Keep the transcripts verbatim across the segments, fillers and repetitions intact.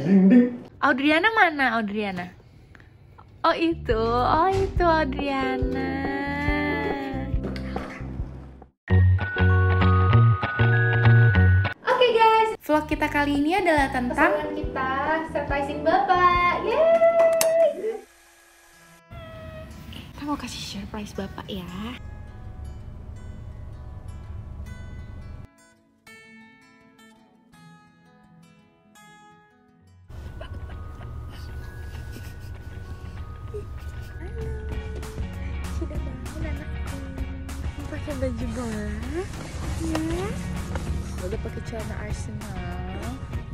Audriana mana Audriana? Oh itu, oh itu Audriana. Oke guys, vlog kita kali ini adalah tentang pesanan kita surprising bapak. Yeay. Kita mau kasih surprise bapak ya. Sudah bangun anakku. Pakai baju bola ya. Udah pakai celana Arsenal.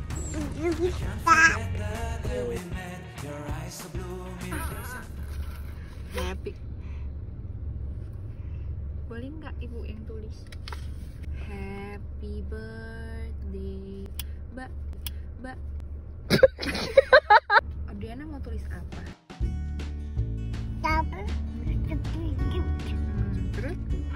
Happy. Boleh nggak ibu yang tulis? Happy birthday, Mbak. Mbak. Adriana mau tulis apa? Hmm, terus?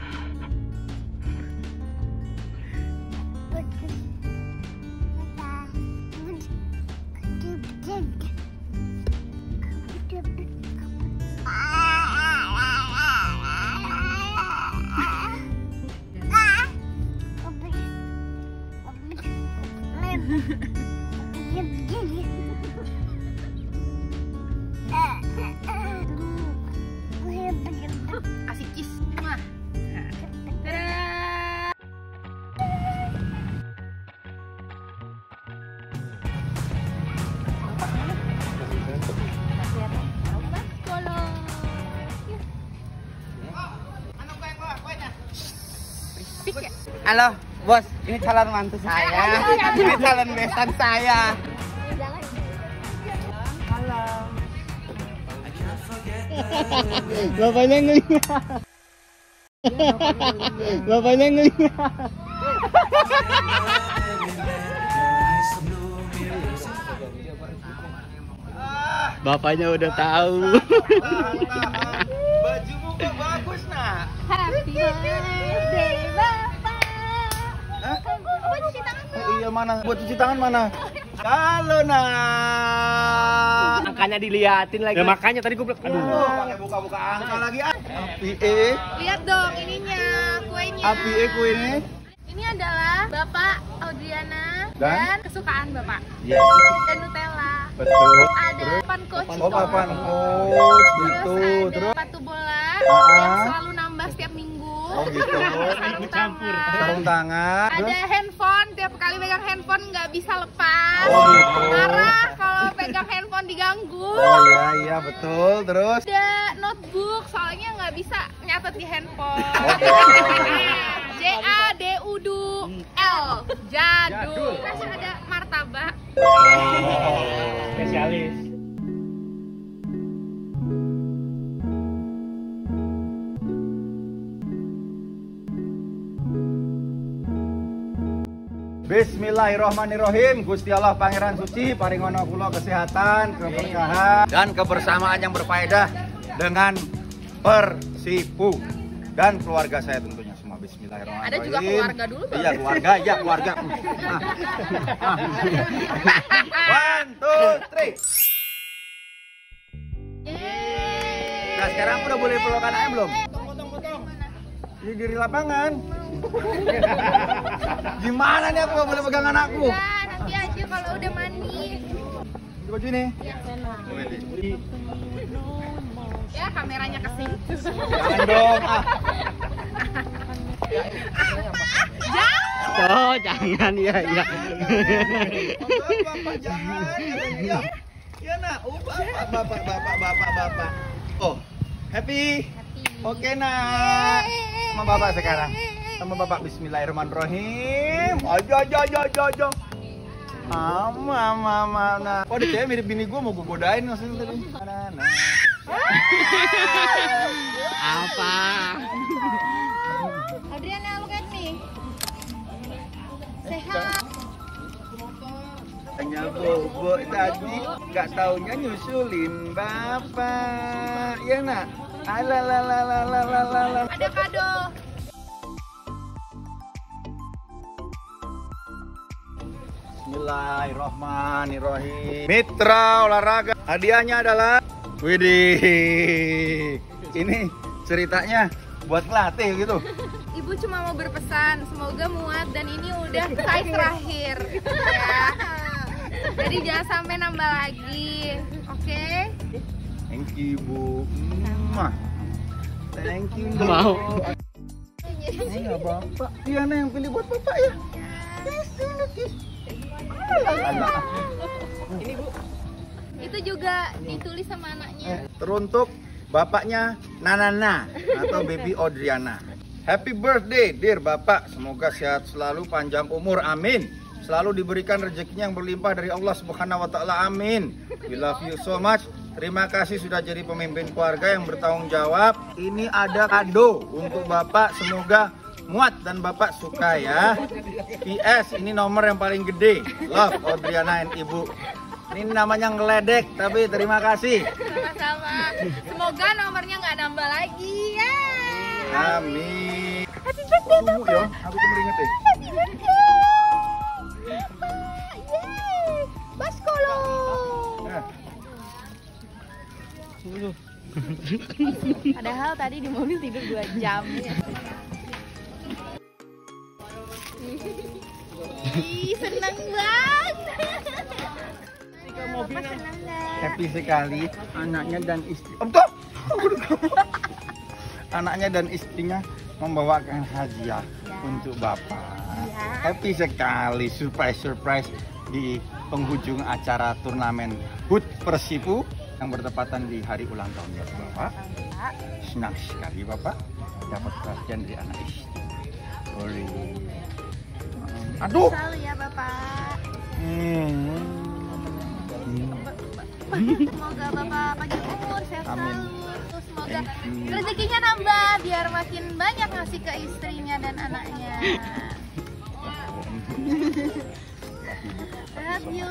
Kasih kiss semua. Halo, bos. Ini calon mantu saya. Ini calon besan saya. Halo. Bapaknya ngeliat. Bapaknya ngeliat. Bapaknya udah tahu. Bajumu bagus, nak. Happy birthday bapak. Hah? Buat cuci tangan dong. Iya, mana? Buat cuci tangan mana? Halo, nak. Angkanya diliatin lagi. Ya makanya tadi gue bilang, aduh. Oh, pakai buka-buka angka lagi ah. Api E. Lihat dong ininya, kuenya. Api E kue ini. Ini adalah Bapak Audriana Dan? dan kesukaan Bapak. Yes. Dan Nutella. Betul. Ada papan coach. Oh, papan coach gitu. Terus ada Terus sepatu bola Ah. yang selalu nambah setiap minggu. oh gitu. Sarung tangan. Sarung tangan. Ada Terus handphone, tiap kali pegang handphone nggak bisa lepas. Oh, gitu. Marah kalau pegang handphone diganggu. oh iya iya betul. Terus Ada notebook, soalnya nggak bisa nyatet di handphone. J A D U D U L Jadul. Terus ada martabak. Spesialis. Bismillahirrahmanirrahim. Gusti Allah Pangeran Suci paringono kula kesehatan, keberkahan dan kebersamaan yang berfaedah dengan Persipu dan keluarga saya tentunya semua. Bismillahirrahmanirrahim. Ada juga keluarga dulu, Bang. Iya, keluarga, ya keluarga. Ah. Ah. One, two, three. Yeay. Nah, sekarang aku udah boleh peluk anaknya belum? Ini di lapangan. Gimana nih aku gak boleh pegang anakku? Udah, nanti aja kalau udah mandi. Di baju ini. Ya, kameranya ke sini. Jangan dong. Ah. Oh, jangan ya ya. Bapak jangan. Ya, ya nak. Oh, bapak, bapak, bapak, bapak, bapak. Oh, happy. Oke nak. Sama bapak sekarang. Sama bapak. Bismillahirrahmanirrahim. Ayo, ayo, ayo, ayo, ayo. Mama, mama, nah. Oh, dia kayak mirip bini gue, mau gue godain maksudnya tadi. Nah, nah. Apa? Adriana, look at me. Sehat. Hanya bobo tadi, gak taunya nyusulin bapak. Ya nak? Alalalalalalalala. Ada kado. Bismillahirrahmanirrahim. Mitra olahraga. Hadiahnya adalah, widih. Ini ceritanya buat ngelatih gitu. Ibu cuma mau berpesan, semoga muat dan ini udah size terakhir ya. Jadi jangan sampai nambah lagi. Oke? Okay? Thank you, Bu. Mwah. Thank you. Mau. Ini nggak bapak. Diana yang pilih buat bapak ya. Ini Bu. Itu juga ditulis sama anaknya. Teruntuk bapaknya Nanana atau Baby Audriana. Happy birthday, dear Bapak. Semoga sehat selalu, panjang umur, amin. Selalu diberikan rezekinya yang berlimpah dari Allah Subhanahu wa taala, amin. We love you so much. Terima kasih sudah jadi pemimpin keluarga yang bertanggung jawab. Ini ada kado untuk Bapak, semoga muat dan Bapak suka ya. P S ini nomor yang paling gede. Love Audriana and Ibu. Ini namanya ngeledek, tapi terima kasih. Sama-sama. Semoga nomornya nggak nambah lagi ya. Amin. Happy birthday Bapak. Ya, aku kemeringet ya. Happy birthday. Yeay. Baskolo. Padahal tadi di mobil tidur dua jam. Ih, senang banget. Happy sekali anaknya dan istri. Oh, betul. Anaknya dan istrinya membawakan hadiah ya untuk Bapak. Ya. Happy sekali, surprise-surprise di penghujung acara turnamen H U T Persipu yang bertepatan di hari ulang tahunnya Bapak. Senang sekali Bapak dapat perhatian dari anak istri. Boleh. Aduh. Selalu ya Bapak. Hmm. Semoga Bapak panjang umur, sehat selalu. Semoga rezekinya nambah biar makin banyak ngasih ke istrinya dan anaknya. Love you.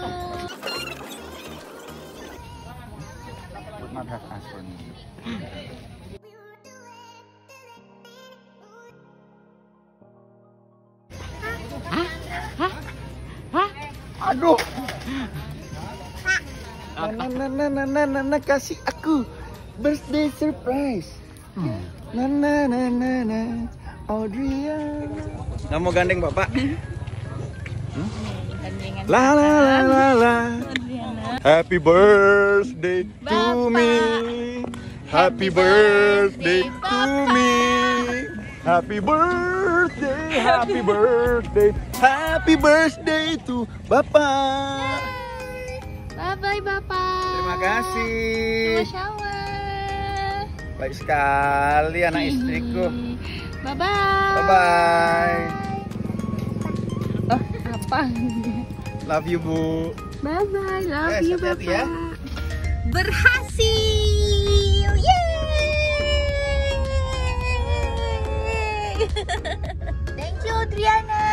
Not have asked for me. Aduh. Nana, nana, nana, nana, kasih aku birthday surprise. Nana, nana, nana, Audriana. Nggak mau gandeng Bapak? Hmm? La la la la la. Happy birthday to me. Happy birthday to me. Happy birthday, happy birthday, happy birthday to Bapak. Bye-bye Bapak. Terima kasih. Sama-sama. Baik sekali anak istriku. Bye-bye. Bye-bye. Oh, apa? Love you, Bu. Bye-bye, love Eh, you hati-hati Bapak. ya. Berhasil. Yeay. Thank you, Audriana.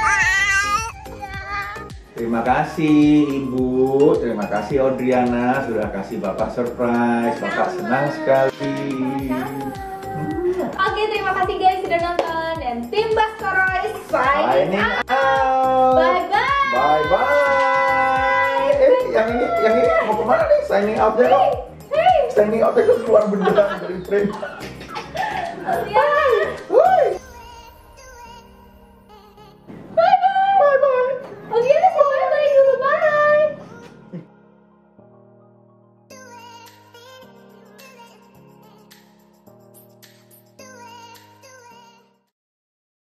Terima kasih Ibu, terima kasih Audriana sudah kasih Bapak surprise. Bapak senang sekali. Oke, terima kasih guys sudah nonton dan tim Baskoro is signing out. out. Bye bye. Bye bye. Eh, yang ini, yang ini mau kemana nih? Signing outnya kok? Hey. Signing outnya kok keluar beneran dari frame. Audriana.